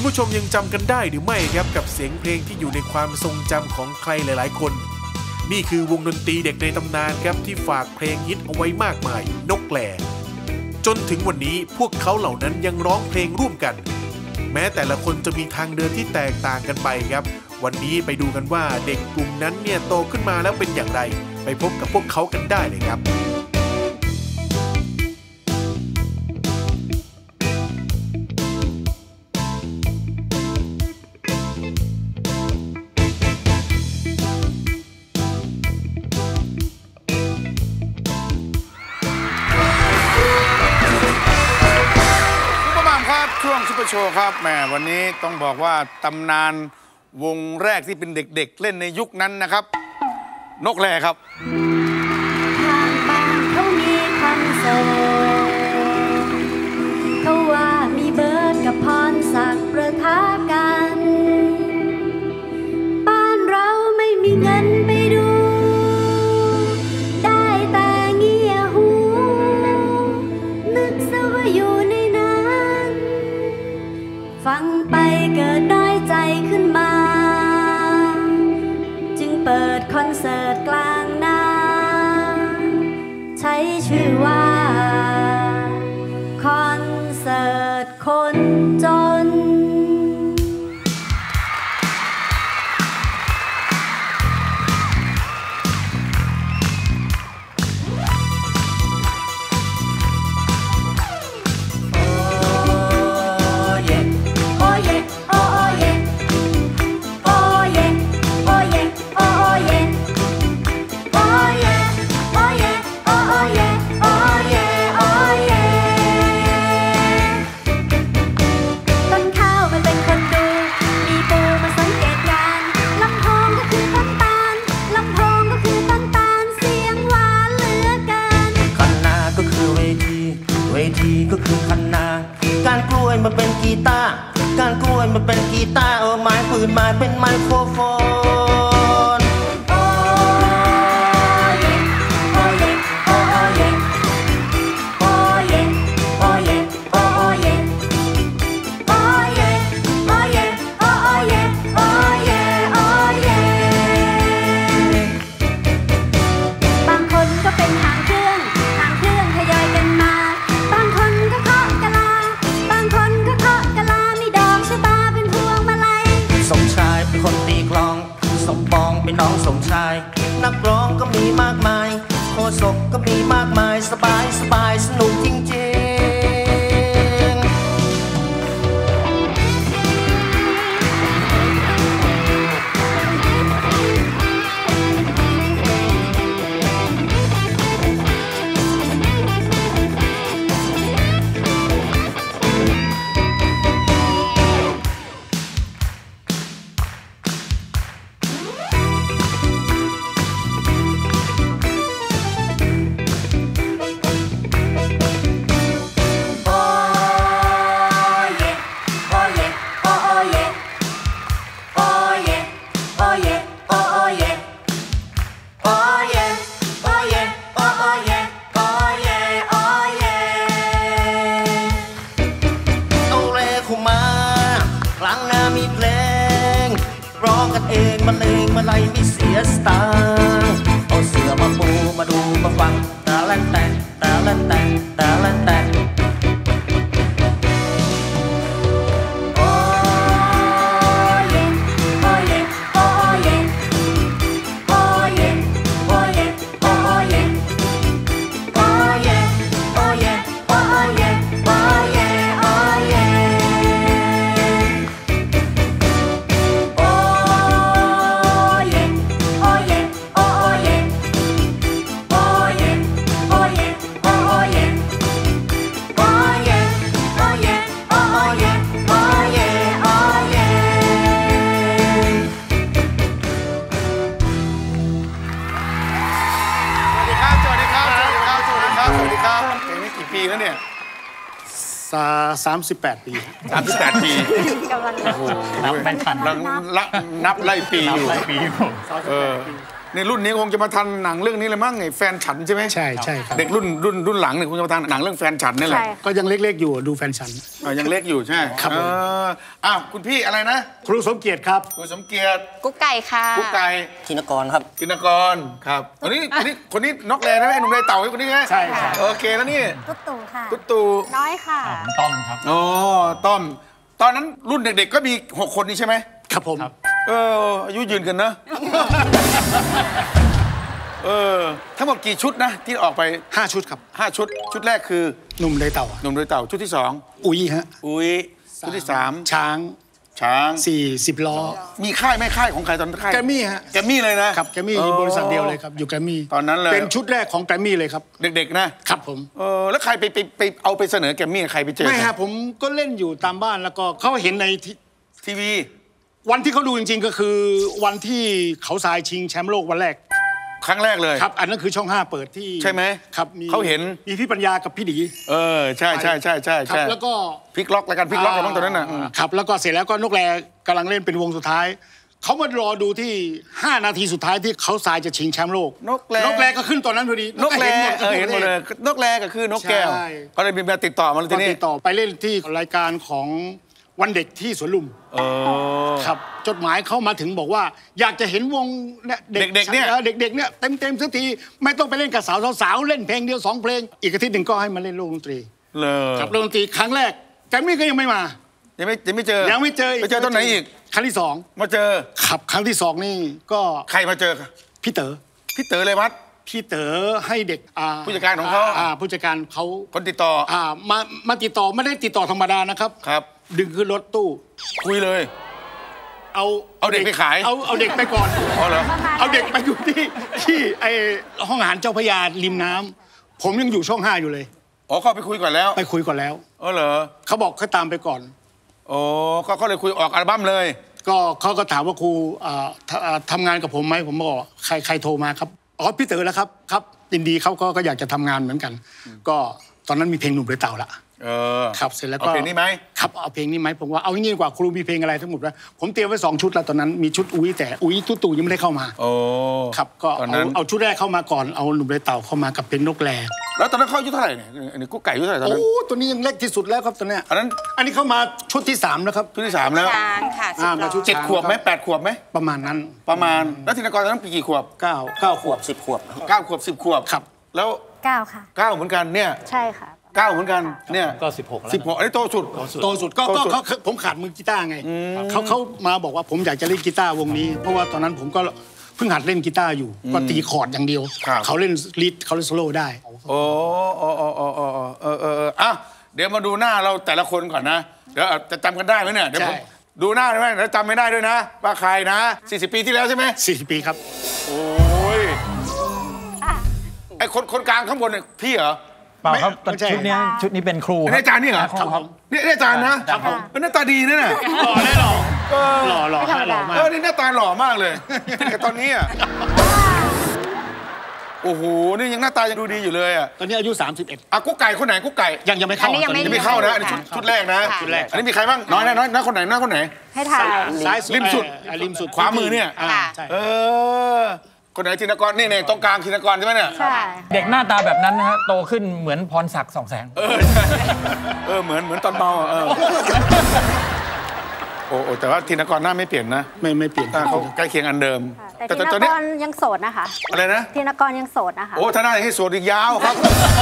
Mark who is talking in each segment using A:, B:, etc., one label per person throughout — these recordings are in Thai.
A: ผู้ชมยังจำกันได้หรือไม่ครับกับเสียงเพลงที่อยู่ในความทรงจำของใครหลายๆคนนี่คือวงดนตรีเด็กในตำนานครับที่ฝากเพลงฮิตเอาไว้มากมายนกแหล่จนถึงวันนี้พวกเขาเหล่านั้นยังร้องเพลงร่วมกันแม้แต่ละคนจะมีทางเดินที่แตกต่างกันไปครับวันนี้ไปดูกันว่าเด็กกลุ่มนั้นเนี่ยโตขึ้นมาแล้วเป็นอย่างไรไปพบกับพวกเขากันได้เลยครับ
B: ช่วงซุปเปอร์โชว์ครับแหมวันนี้ต้องบอกว่าตำนานวงแรกที่เป็นเด็กๆเล่นในยุคนั้นนะครับนกแหล่ครับ
C: ทางบ้านเขามีคอนเสิร์ตเขาว่ามีเบิร์ดกับพรศักดิ์ประทะกันบ้านเราไม่มีเงินไปดูได้แต่เงี่ยหูนึกซะว่าอยู่ในนั้นฟังไปเกิดน้อยใจขึ้นมาจึงเปิดคอนเสิร์ตกลางนาใช้ชื่อว่าคอนเสิร์ตคนจน
D: ก็คือคันนาการกล้วยมาเป็นกีตาร์การกล้วยมาเป็นกีตาร์ไม้ปืนมาเป็นไมโครโฟนน้องสมชายนักร้องก็มีมากมายโฆษกก็มีมากมายสบายสนุกจริงๆมาเลงมาไล่ไม่เสียสตางค์เอาเสือมาปูมาดูมาฟังตาแลนแต่ตาแลนแต่ตาแลนแต่
B: ปีแล้วเนี่ย
E: 38 ปี
B: 38 ปี
E: โอ้โหนับไม่ทัน
B: นับไล่ปีอยู่ในรุ่นนี้คงจะมาทันหนังเรื่องนี้เลยมั้งไอ้แฟนฉันใช่ไหม
E: ใช่ครับ
B: เด็กรุ่นหลังเนี่ยคงจะมาทันหนังเรื่องแฟนฉันนี่แหละ
C: ใช่
E: ก็ยังเล็กๆอยู่ดูแฟนฉัน
B: ยังเล็กอยู่ใช่
E: ครับผม
B: อ้าวคุณพี่อะไรนะ
E: ครูสมเกียรติครับ
B: คุณสมเกียรติ
F: กุ๊กไก่ค่ะ
B: กุ๊กไก่
D: ธินกรครับ
B: กินกรครับคนนี้นกแรนะไอ้หนุ่มไรเต่าไอ้คนนี้ไง
E: ใช่ใช่
B: โอเคแล้วนี่
C: ตุ๊ดตู่ค่ะ
B: ตุ๊ตู่
C: น้อยค่ะ
G: ต้อมครับ
B: อ๋อต้อมตอนนั้นรุ่นเด็กๆก็มี6 คนนี้ใช่ไหม
E: ครับผม
B: อายุยืนกันนะ ทั้งหมดกี่ชุดนะที่ออกไป
E: 5 ชุดครับ
B: 5 ชุด ชุดแรกคือ
E: หนุ่มไดเต่า
B: หนุ่มโดยเต่าชุดที่
E: อุ้ยฮะ
B: 2 อุ้ยชุดที่ 3
E: ช้าง
B: ช้าง
E: 40 ล้อ
B: มีค่ายไหม่ค่ายของใครตอนนั้นค่าย
E: แกรมมี่ฮะ
B: แกรมมี่เลยนะครับ
E: แกรมมี่บริษัทเดียวเลยครับอยู่แกรมมี่
B: ตอนนั้นเลย
E: เป็นชุดแรกของแกรมมี่เลยครับ
B: เด็กๆนะครับ
E: ผม
B: แล้วใครไปเอาไปเสนอแกรมมี่ใครไปเจอ
E: ไม่ฮะผมก็เล่นอยู่ตามบ้านแล้วก็เขาเห็นใน
B: ทีวี
E: วันที่เขาดูจริงๆก็คือวันที่เขาทรายชิงแชมป์โลกวันแรก
B: ครั้งแรกเลย
E: ครับอันนั้นคือช่อง 5 เปิดที่
B: ใช่ไหม
E: ครับมี
B: เขาเห็น
E: มีพี่ปัญญากับพี่ดี
B: ใช่
E: ครับแล้วก็
B: พลิกล็อกรายการพลิกล็อกอะไรบ้างตอนนั้นน่ะ
E: ครับแล้วก็เสร็จแล้วก็นกแรกำลังเล่นเป็นวงสุดท้ายเขามารอดูที่ 5 นาทีสุดท้ายที่เขาทรายจะชิงแชมป์โลก
B: นกแร
E: ก็ขึ้นตอนนั้นพอดี
B: นกแร
E: เห็นหมด
B: เลยนกแรก็คือนกแก้ว
E: ใช่
B: ก็เลยมีมาติดต่อมาเลย
E: ก็
B: ทีนี้
E: ติดต่อไปเล่นที่รายการของวันเด็กที่สวนลุมครับจดหมายเข้ามาถึงบอกว่า อยากจะเห็นวงเนี่ย
B: เด็กๆเนี่ย
E: เด็กๆเนี่ยเต็มสักทีไม่ต้องไปเล่นกับสาวๆเล่นเพลงเดียว2 เพลงอีกอาทิตย์หนึ่งก็ให้มาเล่นโลกดนตรี
B: เลย
E: ครับโลกดนตรีครั้งแรกแกรมมี่ก็ยังไม่มา
B: ยังไม่เจอ
E: ยังไม่เจอ
B: ไปเจอตอนไหนอีก
E: ครั้งที่
B: มาเจอ
E: 2ครับครั้งที่ 2นี่ก็
B: ใครมาเจอ
E: พี่เต๋อ
B: พี่เต๋อเลยวัด
E: พี่เต๋อให้เด็ก
B: ผู้จัดการของเขา
E: ผู้จัดการเขา
B: คนติดต่อ
E: มาติดต่อไม่ได้ติดต่อธรรมดานะครับ
B: ครับ
E: ดึงขึ้นรถตู้
B: คุยเลย
E: เอา
B: เด็กไปขาย
E: เอาเด็กไปก่อน
B: อ๋อเหรอ
E: เอาเด็กไปอยู่ที่ไอห้องอาหารเจ้าพระยาริมน้ำผมยังอยู่ช่อง 5อยู่เลย
B: อ๋อเขาไปคุยก่อนแล้ว
E: ไปคุยก่อนแล้ว
B: อ๋อเหรอ
E: เขาบอกเขาตามไปก่อน
B: โอ้ก็เขาเลยคุยออกอัลบั้มเลย
E: ก็เขาก็ถามว่าครูทำงานกับผมไหมผมบอกใครโทรมาครับอ๋อพี่เต๋อแล้วครับยินดีเขาก็อยากจะทำงานเหมือนกัน ก็ตอนนั้นมีเพลงหนุ่มเลยเต่าละครับเสร็จแล้วก็
B: เอาเพลงนี้ไหม
E: ครับเอาเพลงนี้ไหมผมว่าเอาอย่างนี้ดีกว่าครูมีเพลงอะไรทั้งหมดแล้วผมเตรียมไว้2 ชุดแล้วตอนนั้นมีชุดอุ้ยแต่อุ้ยตุ๊ตู่ยังไม่ได้เข้ามา
B: โอ้
E: ครับก็
B: ตอนนั้น
E: เอาชุดแรกเข้ามาก่อนเอาหนุ่มเลยเต่าเข้ามากับเป็นนกแร
B: แล้วตอนนั้นเขาอายุเท่าไหร่เนี่ยอันนี้กุ๊กไก่อายุเท่าไหร่ตอน
E: โอ้
B: นั้น
E: ตัวนี้ยังเล็กที่สุดแล้วครับตอนเนี้ย
B: อันนั้น
E: อันนี้เข้ามาชุดที่3แล้วครับ
B: ชุดที่ 3 แล้ว
F: ช้างค่ะสิบ
E: มา
F: ล้อ
E: ชุด
B: 7 ขวบไหม8 ขวบไหม
E: ประมาณนั้น
B: ประมาณแล้วธินกรตอนนั้นปีกี่ขวบ
E: 9
D: ขวบ 10 ขวบ
B: 9 ขวบ 10 ขวบ
E: ครับ
B: แล้ว
C: 9 ค่ะ
B: 9เหมือนกันเนี่ย
C: ใช่ค่ะ
B: 9เหมือนกันเนี่ย
G: ก็16แล้ว
B: 16อันนี้โตสุด
E: โตสุดก็ผมขาดมือกีตาร์ไงเขามาบอกว่าผมอยากจะเล่นกีตาร์วงนี้ เพราะว่าตอนนั้นผมก็เพิ่งหัดเล่นกีตาร์อยู่ก็ตีคอร์ดอย่างเดียว เขาเล่นลีดเขาเล่นโซโล่ได้
B: โอ้อ่ะเดี๋ยวมาดูหน้าเราแต่ละคนก่อนนะเดี๋ยวจะจำกันได้ไหมเนี่ยเดี๋ยวผมดูหน้าได้ไหมแล้วจำไม่ได้ด้วยนะว่าใครนะ40 ปีที่แล้วใช่ไหม
E: 40 ปีครับ
B: โอ้ยไอ้คนกลางข้างบนเนี่ยพี่เหรอ
G: เปล่าครับ
E: ไม่ใช่
G: ชุดนี้เป็นครู
B: นี่อาจารย์นี่เหรอ
G: ครูครับ
B: นี่อาจารย์นะครับ
G: ผม
B: หน้าตาดีนะเนี่ย
E: หล่อได้หล่อหล่อหล่อ
C: ไม่ธรรมดา
E: มาก
B: นี่หน้าตาหล่อมากเลยแต่ตอนนี้อ่ะโอ้โหนี่ยังหน้าตายังดูดีอยู่เลยอ่ะ
E: ตอนนี้อายุ 31
B: อ่ะกุ๊กไก่คนไหนกุ๊กไก่
E: ยังไม่เข้า
F: อันนี้ยังไม่
B: ยังไม่เข้านะอันนี้ชุดแรกนะ
F: ค่ะ
E: ชุดแรก
B: อันนี้มีใครบ้างน้อยคนไหนคนไหน
C: ให้ถ่าย
E: ซ้ายสุด
B: ริมสุด
E: ริมสุด
B: ขวามือเนี่ย
E: ใช่
B: คนไหนธินกรนี่ตรงกลางธินกรใช่ไหมเนี่ย
C: ใช่
G: เด็กหน้าตาแบบนั้นนะฮะโตขึ้นเหมือนพรศักดิ์สองแสง
B: เหมือนตอนเมาอ่ะโอ้แต่ว่าธินกรหน้าไม่เปลี่ยนนะ
E: ไม่เปลี่ยน
B: หน้าเขาใกล้เคียงอันเดิม
C: แต่ธีน
B: ตอน
C: ก
B: นี้
C: รยังโสดนะคะ
B: อะไรนะ
C: ธีนกรยังโสดนะคะ
B: โอ้ถ้าหน้าให้สวดอีกยาวครับ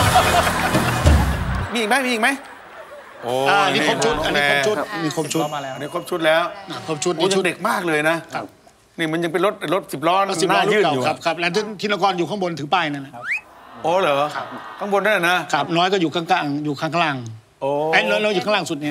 B: มีอีกไหมโอ้
E: อันนี้ครบชุดอันนี้ครบชุดมีครบชุด
G: เข้ามาแล้ว
B: อันนี้ครบชุดแล้ว
E: ครบชุด
B: โอ้ยังเด็กมากเลยนะนี่มันยังเป็นรถ10 ล้อ
E: 10
B: หน้ายื่นอยู่
E: ครับแล้วธินกรอยู่ข้างบนถือป้ายนั่นนะ
B: โอ้เหรอข้างบนนั่นนะ
E: ครับน้อยก็อยู่กลางๆอยู่ข้างล่าง
B: โอ้
E: ไอ้เราอยู่ข้างล่างสุดเนี่ย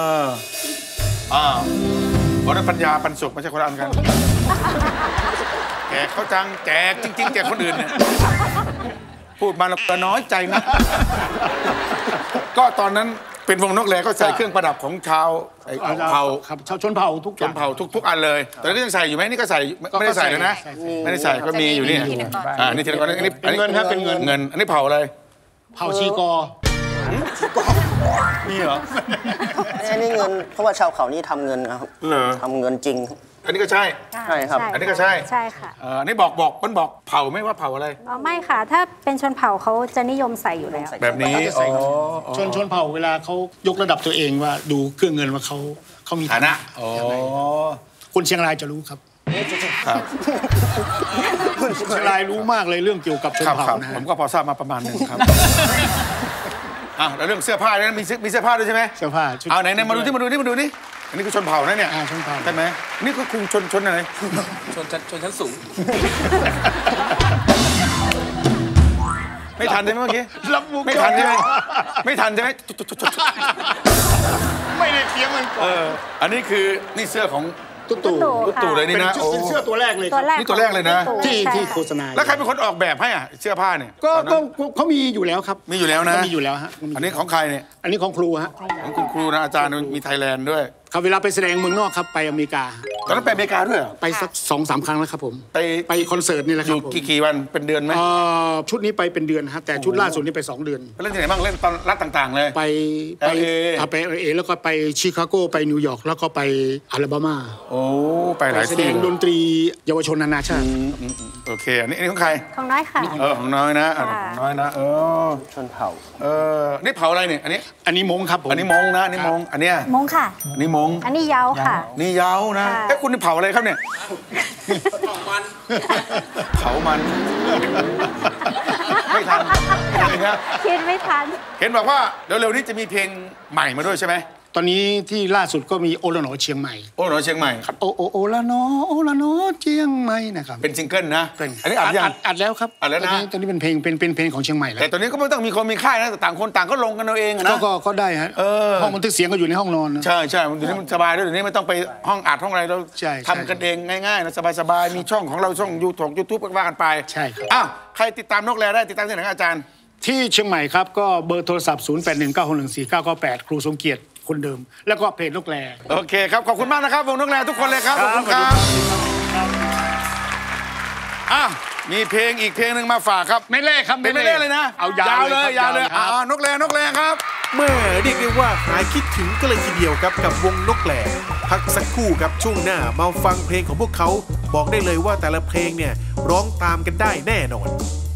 B: วันนั้นปัญญาปันสุขไม่ใช่คนละอันกันแจกเขาจังแจกจริงๆแจกคนอื่นเนี่ยพูดมาแล้วน้อยใจนะก็ตอนนั้นเป็นวงนกแรก็ใส่เครื่องประดับของชาวเผ่า
E: ครับชนเผ่าทุกอ
B: ช
E: ย่าง
B: นเผ่าทุกอันเลยแต่ก็ยังใส่อยู่ไหมนี่ก็ใส่ไม่ได้ใส่เลยนะ
E: ใส่
B: ไม่ได้ใส่ก็มีอยู่นี่
F: จะมีทีละก้อน
B: นี่ทีละก้อนอันนี้
E: เป็นเงินครับเป็นเงิน
B: อันนี้เผ่าอะไร
E: เผ่าชีกอ
B: มีเหรอ
D: อันนี้เงินเพราะว่าชาวเขานี่ทำเงินนะครับ
B: เหรอ
D: ทำเงินจริง
B: อันนี้ก็ใช่
D: ใช่ครับ
B: อันนี้ก็ใช่
C: ใช่ค่ะ
B: นี่บอกมันบอกเผ่าไหม่ว่าเผ่าอะไร
C: อ๋อไม่ค่ะ ถ้าเป็นชนเผ่าเขาจะนิยมใส่อยู่แล้ว
B: แบบนี้
E: เขาจะใส่กันชนเผ่าเวลาเขายกระดับตัวเองว่าดูเครื่องเงินว่าเขามี
B: ฐานะอ๋อ
E: คนเชียงรายจะรู้ครับ
B: ครับ
E: คนเชียงรายรู้มากเลยเรื่องเกี่ยวกับชน
B: ครับ
E: เผ่า
B: ครับ
E: นะ
B: ผมก็พอทราบมาประมาณหนึงครับแล้วเรื่องเสื้อผ้าเนี่ยมีเสื้อผ้าด้วยใช่ไหม
E: เสื้อผ้าชุด
B: เอาไหนมาดูนี่อันนี้คือชนเผ่านะเนี่ย
E: ชนเผ่า
B: ใช่ไหมนี่คือคุงชนอะไร
G: ชนชั้นสูง
B: ไม่ทันใช่ไหมเมื่อกี้
E: รับมุก
B: ไม่ทันใช่ไหมไม่ทันใช่ไหม
E: ไม่ได้เสียงมันก่อน
B: อันนี้คือนี่เสื้อของ
E: ตุ๊ตู่
B: ตุ๊ตู่เลยนี่นะ
E: เป็นเสื้อตัวแรกเลย
C: ตัวแรก
B: นี่ตัวแรกเลยนะ
C: ของ
E: ที่
C: ใช่
E: ที่
C: ค่ะ
E: โฆษณา
B: แล้วใครเป็นคนออกแบบให้เสื้อผ้าเนี่ย
E: ก็
B: ตอนนั้น
E: เขามีอยู่แล้วครับ
B: มีอยู่แล้วนะ
E: มีอยู่แล้วฮะ
B: อันนี้ของใครเนี่ย
E: อันนี้ของครูฮะ
B: ของคุณครูนะอาจารย์มีไทยแลนด์ด้วย
E: ครับเวลาไปแสดงเมืองนอกครับไปอเมริกา
B: ตอนนั้นไปอเมริกาด้วยเหรอ
E: ไปสัก2-3 ครั้งแล้วครับผม
B: ไป
E: คอนเสิร์ตนี่แหละ
B: อ
E: ครั
B: ยู่
E: บผม
B: กี่วันเป็นเดือนไหม
E: ชุดนี้ไปเป็นเดือนฮะแต่ชุดล่าสุดนี่ไป2 เดือน
B: ไปเล่นที่ไหนบ้างเล่นตอนรัฐต่างๆ เลย
E: ไป
B: LA
E: ไปLA แล้วก็ไปชิคาโกไปนิวยอร์กแล้วก็ไปอลาบามา
B: โอ้ไปห
E: ไป
B: ลาย
E: แสด
B: ที่
E: งดนตรีเยาวชนนานาชาติ
B: โอเคอันนี้ของใคร
C: ของน้อยค่ะ
B: ของน้อยนะ
C: ค่ะ
B: ของน้อยนะ
D: ชนเผ่า
B: นี่เผาอะไรเนี่ยอันนี้
E: อันนี้มงครับผม
B: อันนี้มงนะอันนี้มงอันเนี้ย
C: มงค่ะ
B: อันนี้มง
C: อันนี้เยาวค่ะ
B: นี่เย้านะ
C: ค่ะ
B: เอ๊ะคุณนี่เผาอะไรครับเนี่ยเผามันไม่ทันนะ
C: คิดไม่ทัน
B: เห็นบอกว่าเร็วๆนี้จะมีเพลงใหม่มาด้วยใช่ไหม
E: ตอนนี้ที่ล่าสุดก็มีโอละหนอเชียงใหม่
B: โอ้หนอเชียงใหม่
E: โอละหนอเชียงใหม่นะครับ
B: เป็นซิงเกิลนะ
E: เป็น
B: อันนี้อัดยัง
E: อัดแล้วครับ
B: อัดแล้วนะ
E: ตอนนี้เป็นเพลงของเชียงใหม่แล้ว
B: แต่ตอนนี้ก็ไม่ต้องมีคนมีค่ายนะแต่ต่างคนต่างก็ลงกันเอาเองอะนะ
E: ก็ได้ฮะห้องบันทึกเสียงก็อยู่ในห้องนอนนะ
B: ใช่เดี๋ยวนี้มันสบายด้วยเดี๋ยวนี้ไม่ต้องไปห้องอัดห้องอะไรเรา
E: ใช่
B: ทำกันเองง่ายๆนะสบายๆมีช่องของเราช่องYouTube ก็ว่ากันไป
E: ใช่ครับ
B: อ้าวใครติดตามนกแลได้ติดตามที่ไหนครับอาจารย์
E: ที่เชียงใหม่ครับก็เบอร์โทรศัพท์ 0819614998 ครูสมเกียรติคนเดิม แล้วก็เพจนกแล
B: โอเคครับขอบคุณมากนะครับวงนกแลทุกคนเลยครับขอบคุณครับอ้าวมีเพลงอีกเพลงหนึ่งมาฝากครับ
E: ไม่เล่ครับ
B: เป็นไม่เล่นเลยนะ
E: เอายาวเลย
B: ยาวเลย
E: ครับ
B: นกแลครับ
A: เมื่อเรียกได้ว่าหายคิดถึงก็เลยทีเดียวครับกับวงนกแหล่พักสักครู่ครับช่วงหน้ามาฟังเพลงของพวกเขาบอกได้เลยว่าแต่ละเพลงเนี่ยร้องตามกันได้แน่นอน